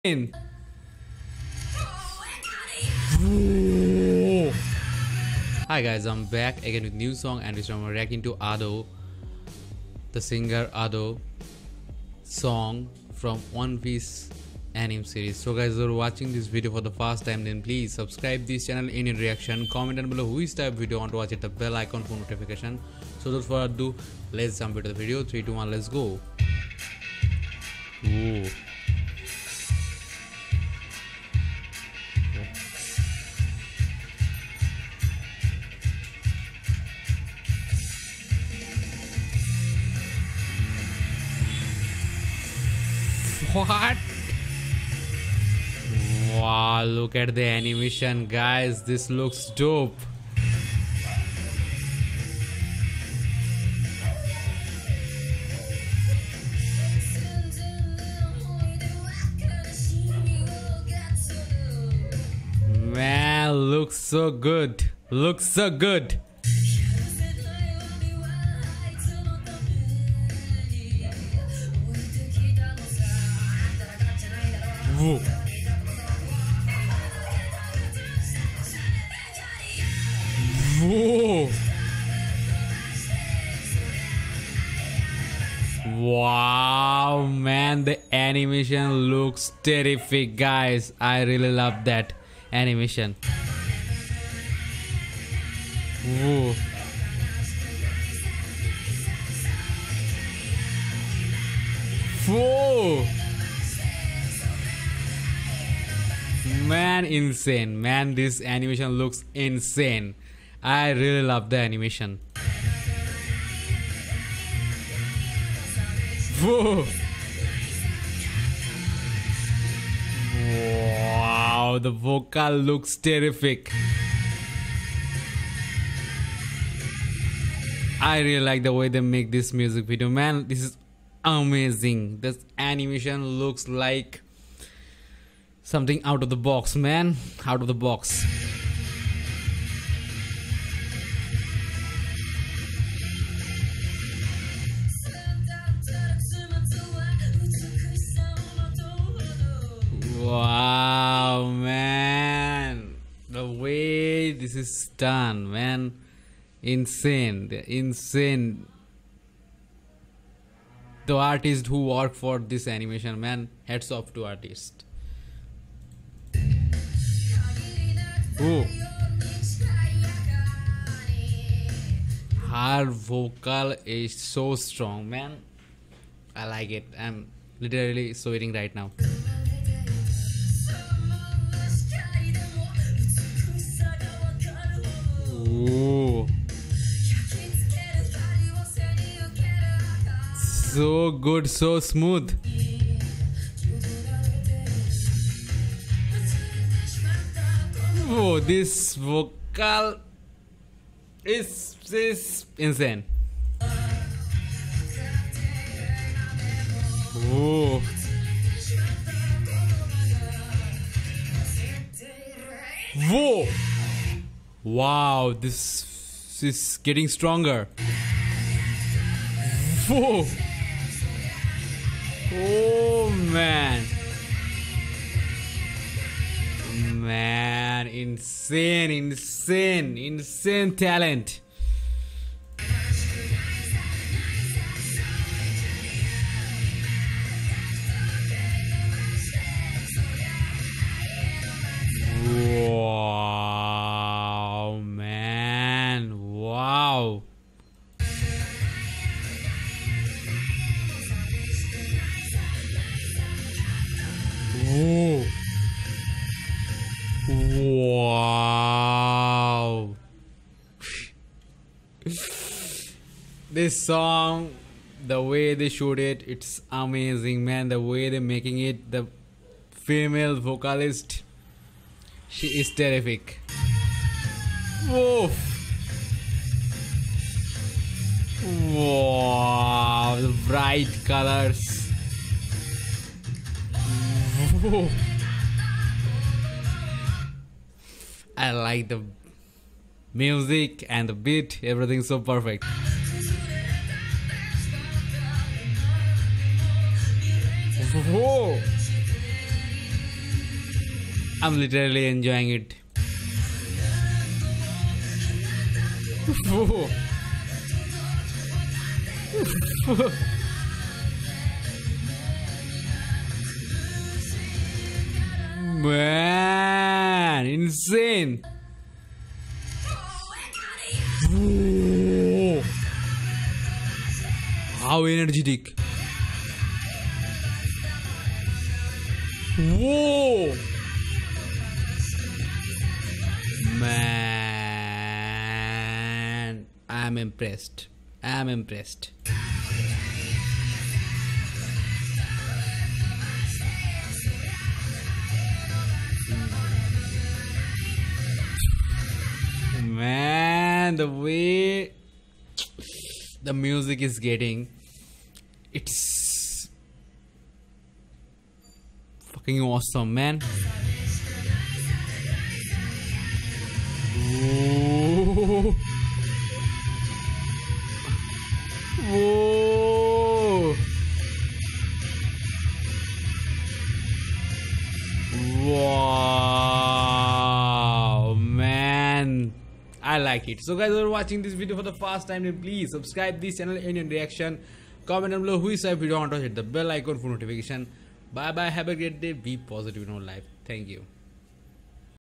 Hi guys, I'm back again with new song and this time I'm reacting to Ado, the singer Ado song from One Piece anime series. So guys, if you're watching this video for the first time, then please subscribe this channel in reaction, comment down below which type of video you want to watch, hit the bell icon for notification. So without further ado, let's jump into the video. 3, 2, 1, let's go. Ooh. What? Wow, look at the animation, guys. This looks dope. Man, looks so good. Looks so good. Whoa. Whoa. Wow, man, the animation looks terrific, guys. I really love that animation. Whoa. Whoa. Man, insane. Man, this animation looks insane. I really love the animation. Whoa. Wow, the vocal looks terrific. I really like the way they make this music video. Man, this is amazing. This animation looks like something out of the box, man. Out of the box. Wow, man. The way this is done, man. Insane. Insane. The artist who worked for this animation, man. Hats off to artist. Ooh. Her vocal is so strong, man. I like it. I'm literally sweating right now. Ooh. So good, so smooth. Oh, this vocal is insane. Oh. Whoa. Wow, this is getting stronger. Whoa. Oh man. Man, insane talent. Wow, man, wow. Whoa. Wow. This song, the way they shoot it, it's amazing, man. The way they're making it, the female vocalist, she is terrific. Whoa. Wow, the bright colors. Whoa. I like the music and the beat, everything's so perfect. Whoa. I'm literally enjoying it. Whoa. Man, insane. Whoa. How energetic. Whoa. Man, I'm impressed. I'm impressed. Man, the way the music is getting, it's fucking awesome, man. Whoa. Whoa. Wow, man, I like it. So guys, who are watching this video for the first time, then please subscribe this channel and your reaction. Comment down below who is if you don't want to hit the bell icon for notification. Bye bye, have a great day, be positive in your life. Thank you.